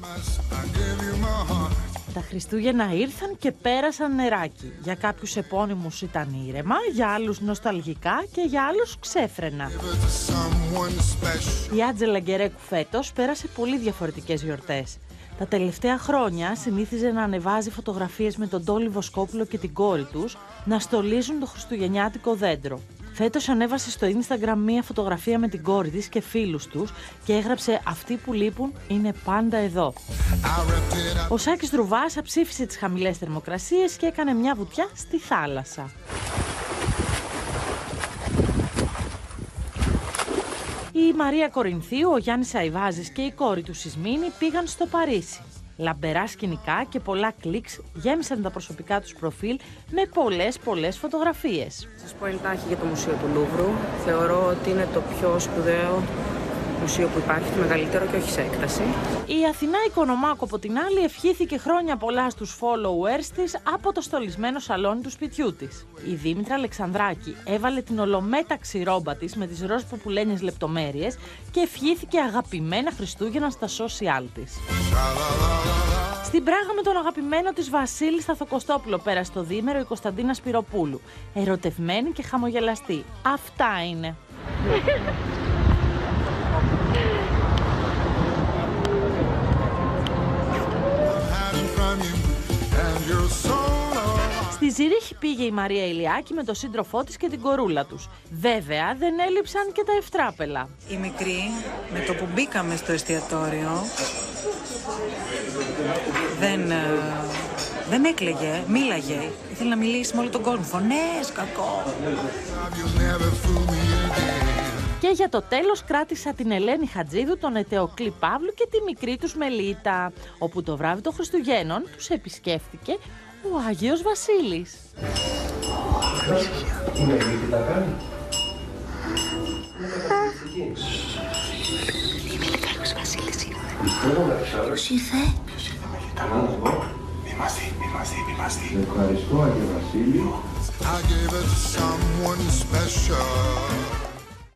Τα Χριστούγεννα ήρθαν και πέρασαν νεράκι. Για κάποιους επώνυμους ήταν ήρεμα, για άλλους νοσταλγικά και για άλλους ξέφρενα. Η Άντζελα Γκερέκου φέτος πέρασε πολύ διαφορετικές γιορτές. Τα τελευταία χρόνια συνήθιζε να ανεβάζει φωτογραφίες με τον Τόλι Βοσκόπουλο και την κόρη τους να στολίζουν το χριστουγεννιάτικο δέντρο. Φέτος ανέβασε στο Instagram μία φωτογραφία με την κόρη της και φίλους τους και έγραψε «Αυτοί που λείπουν είναι πάντα εδώ». Ο Σάκης Ρουβάς αψήφισε τις χαμηλές θερμοκρασίες και έκανε μια βουτιά στη θάλασσα. Η Μαρία Κορινθίου, ο Γιάννης Αϊβάζης και η κόρη του Σισμήνη πήγαν στο Παρίσι. Λαμπερά σκηνικά και πολλά κλικς γέμισαν τα προσωπικά τους προφίλ με πολλές φωτογραφίες. Σας πω εντάχει για το Μουσείο του Λούβρου. Θεωρώ ότι είναι το πιο σπουδαίο μουσείο που υπάρχει, το μεγαλύτερο και όχι σε έκταση. Η Αθηνά Οικονομάκου από την άλλη ευχήθηκε χρόνια πολλά στους followers της από το στολισμένο σαλόνι του σπιτιού της. Η Δήμητρα Αλεξανδράκη έβαλε την ολομέταξη ρόμπα της με τις ροζ ποπουλένιες λεπτομέρειες και ευχήθηκε αγαπημένα Χριστούγεννα στα social της. Στην Πράγα με τον αγαπημένο της Βασίλη Σταθοκοστόπουλο πέρασε το διήμερο η Κωνσταντίνα Σπυροπούλου. Ερωτευμένη και χαμογελαστή. Αυτά είναι. Στη Ζηρίχη πήγε η Μαρία Ηλιάκη με τον σύντροφό της και την κορούλα τους. Βέβαια δεν έλειψαν και τα ευτράπελα. Η μικρή, με το που μπήκαμε στο εστιατόριο, δεν έκλαιγε, μίλαγε. Ήθελε να μιλήσει με όλο τον κόσμο. Φωνές, κακό. Και για το τέλος κράτησα την Ελένη Χατζίδου, τον Ετεοκλή Παύλου και τη μικρή τους Μελίτα, όπου το βράδυ των Χριστουγέννων τους επισκέφτηκε ο Άγιος Βασίλης. Η Μελίτη τα κάνει. Είναι Άγιος Βασίλης ήρθε. Ποιος ήρθε? Ποιος ήρθε, Μελίτα, να δω. Μη μας δει. Ευχαριστώ, Άγιο Βασίλη.